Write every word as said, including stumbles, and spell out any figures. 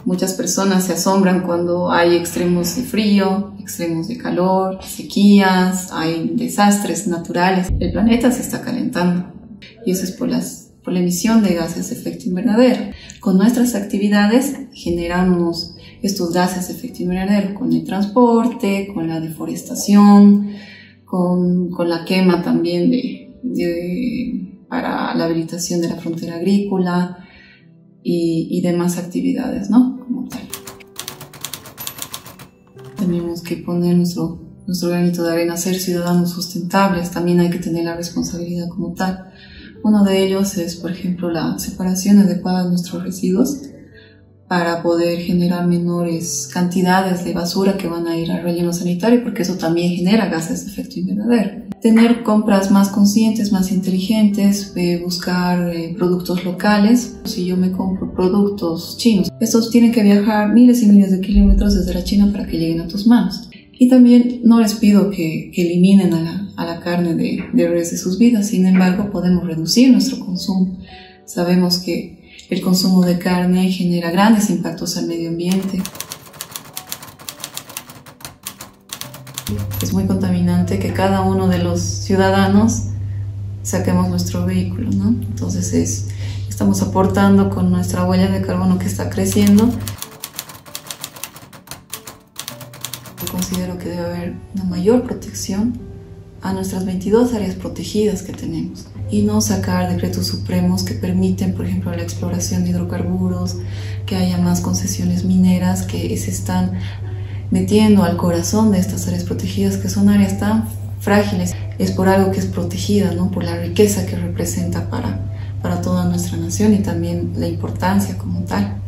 Muchas personas se asombran cuando hay extremos de frío, extremos de calor, sequías, hay desastres naturales. El planeta se está calentando y eso es por, las, por la emisión de gases de efecto invernadero. Con nuestras actividades generamos estos gases de efecto invernadero con el transporte, con la deforestación, con, con la quema también de, de, para la habilitación de la frontera agrícola y, y demás actividades, ¿no? Como tal. Tenemos que poner nuestro, nuestro granito de arena, ser ciudadanos sustentables, también hay que tener la responsabilidad como tal. Uno de ellos es, por ejemplo, la separación adecuada de nuestros residuos para poder generar menores cantidades de basura que van a ir al relleno sanitario, porque eso también genera gases de efecto invernadero. Tener compras más conscientes, más inteligentes, eh, buscar eh, productos locales. Si yo me compro productos chinos, estos tienen que viajar miles y miles de kilómetros desde la China para que lleguen a tus manos. Y también no les pido que, que eliminen a la, a la carne de, de res de sus vidas, sin embargo podemos reducir nuestro consumo. Sabemos que el consumo de carne genera grandes impactos al medio ambiente. Es muy contaminante que cada uno de los ciudadanos saquemos nuestro vehículo, ¿no? Entonces es, estamos aportando con nuestra huella de carbono que está creciendo. Yo considero que debe haber una mayor protección a nuestras veintidós áreas protegidas que tenemos y no sacar decretos supremos que permiten, por ejemplo, la exploración de hidrocarburos, que haya más concesiones mineras que se están metiendo al corazón de estas áreas protegidas, que son áreas tan frágiles. Es por algo que es protegida, ¿no? Por la riqueza que representa para, para toda nuestra nación y también la importancia como tal.